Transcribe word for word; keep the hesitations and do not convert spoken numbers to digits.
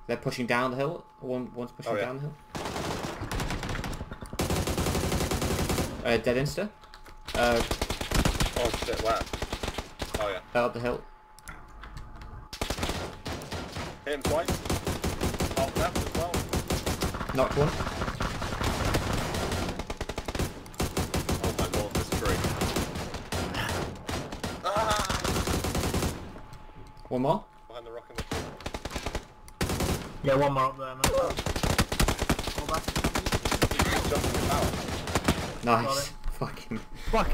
They're pushing down the hill. One, one's pushing oh, yeah. down the hill. Uh, dead insta. Uh, oh shit, where? Oh yeah. Up the hill. Hit him twice. Oh, left as well. Knocked one. Oh my lord, this tree. Ah! One more. Behind the rock in the tree. Yeah, one more up there, man. Go back. He's jumping about. Nice. Fucking. Fuck.